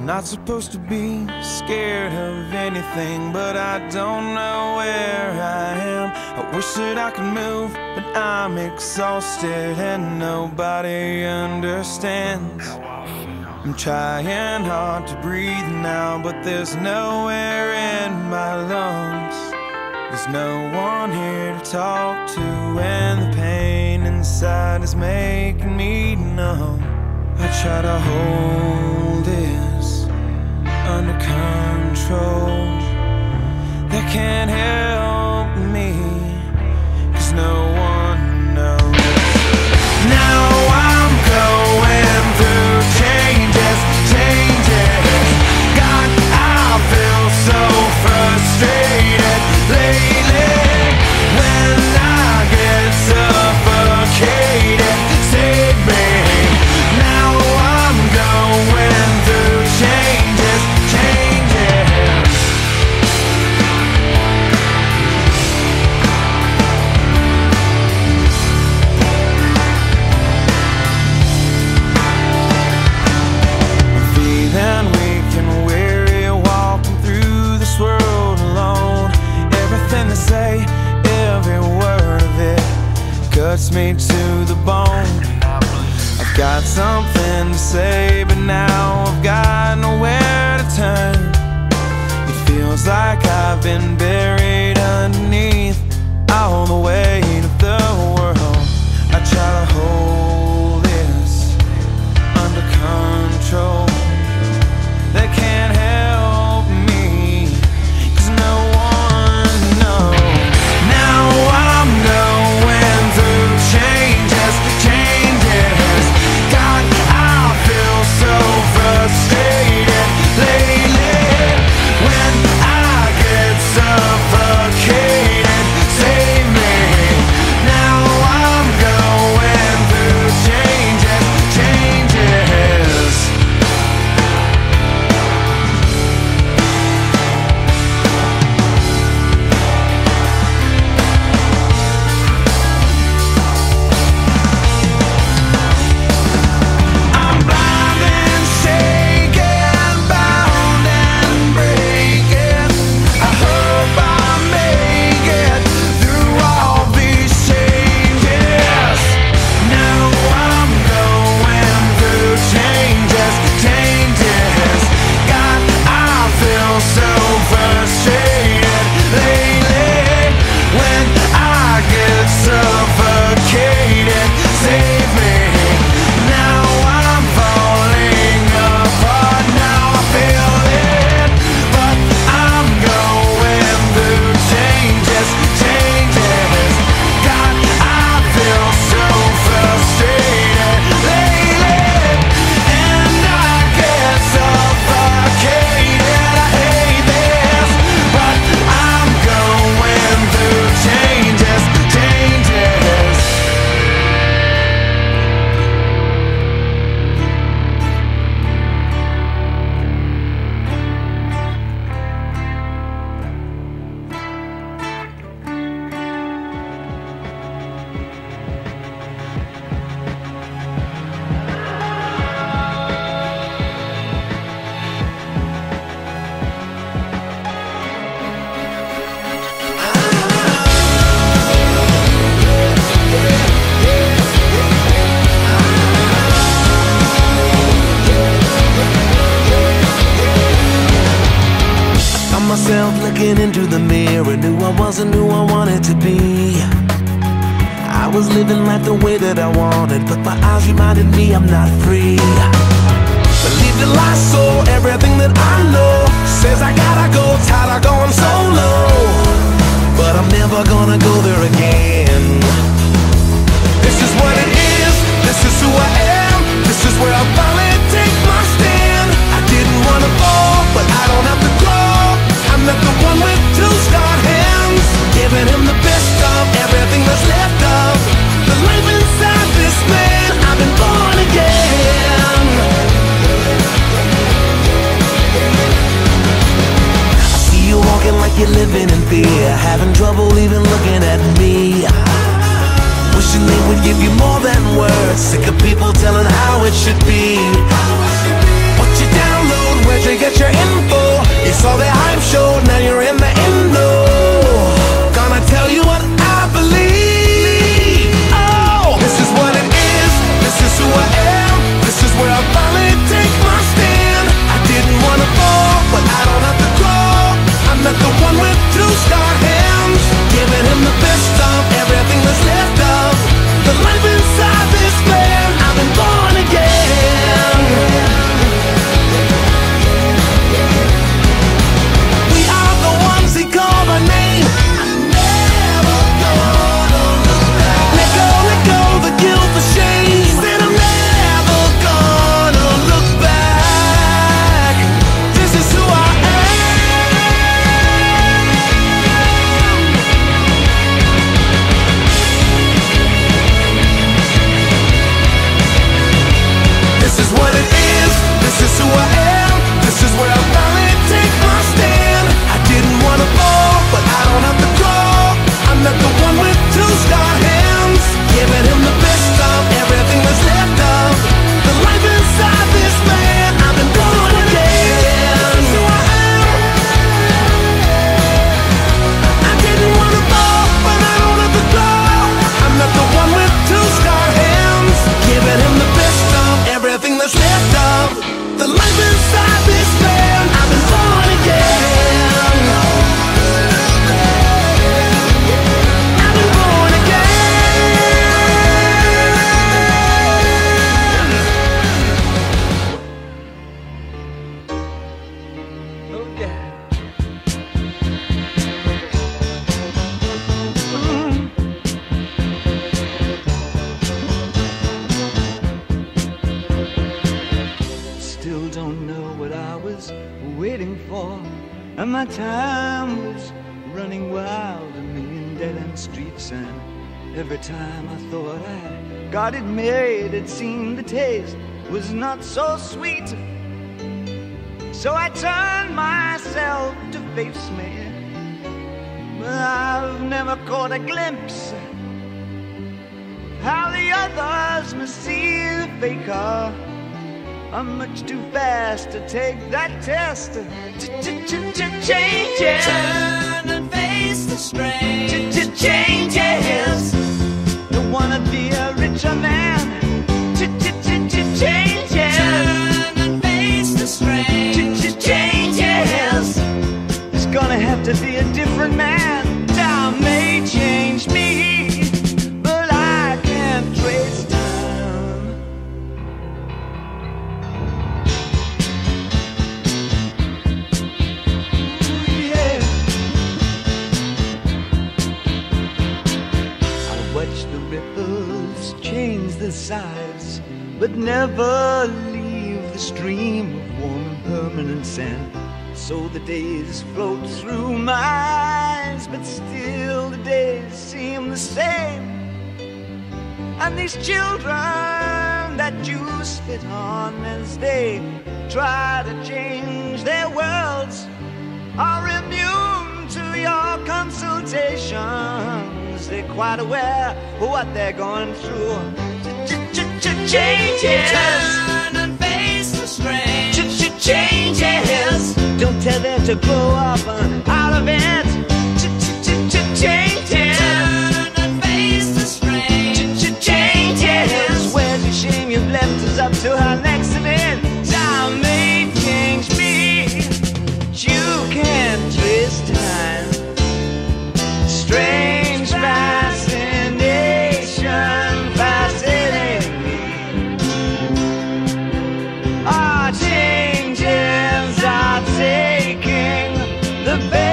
Not supposed to be scared of anything, but I don't know where I am. I wish that I could move, but I'm exhausted and nobody understands. I'm trying hard to breathe now, but there's nowhere in my lungs. There's no one here to talk to, and the pain inside is making me numb. I try to hold this under control. That can't help me, 'cause no one knows. Now I'm going through changes. God, I feel so frustrated lately. When I get suffocated, save me. Now I'm going through changes. Feeling weak and weary, walking through this world alone. Everything they say, every word of it cuts me to the bone. I've got something to say, but now I've got nowhere to turn. It feels like I've been buried underneath all the weight of the world. I try to hold this under control. They can't help me, 'cause no one knows. Now I'm going through changes. God, I feel so frustrated lately. When I get suffocated, save me. Now I'm going through changes. Looking into the mirror, knew I wasn't who I wanted to be. I was living life the way that I wanted, but my eyes reminded me I'm not free. Believed the lie, so everything that I know says I gotta go, tired of going solo. But I'm never gonna go there again. This is what it is, this is who I am, this is where I finally take my stand. I didn't wanna fall, but I don't have to grow. I'm not the one with two scarred hands, giving him the best of everything that's left of the life inside this man. I've been born again. I see you walking like you're living in fear, having trouble even looking at me. Wishing they would give you more than words, sick of people telling how it should be. But you're down download, where'd you get your info? You saw the hype show, now you're in the endo. Gonna tell you what I believe. Oh, this is what it is, this is who I am, this is where I finally take my stand. I didn't wanna fall, but I don't have to crawl. I'm not the one with two star hands, giving him the best of everything that's left of the life inside this man. I've been born again. We are the ones he called by name. I'm never gonna look back. Let go the guilt, the shame. Said I'm never gonna look back. This is who I This is what it is, this is who I am, this is where I finally take my stand. I didn't wanna fall, but I don't have to crawl. I'm not the one with two star hands, giving him the best of everything that's left of the life inside this man. I've been born again. This is who I am. I didn't wanna fall, but I don't have to crawl. I'm not the one with two star hands, giving him the best of everything that's left of the life inside this man. I've been born again. I've been born again. Oh yeah. Still don't know what I was waiting for, and my time was running wild, a million dead-end streets, and every time I thought I got it made, it seemed the taste was not so sweet. So I turned myself to face me, but I've never caught a glimpse how the others must see the faker. I'm much too fast to take that test. Changes. Turn and face the strain. Changes. Don't wanna be a richer man. Changes. Turn and face the strain. Changes. There's gonna have to be a different man. Time may change me, but I can't trace time. Watch the ripples change the sides, but never leave the stream of warm and permanent sand. So the days float through my eyes, but still the days seem the same. And these children that you spit on as they try to change their worlds are immune to your consultations. They're quite aware of what they're going through. Changes. Turn and face the strain. Changes. Don't tell them to grow up out of it. Changes. Turn and face the strain. Changes. Where's your shame you've left us up to our next event? Time may change me, but you can't trace time. Strange fascination fascinating me. Our changes are taking the best.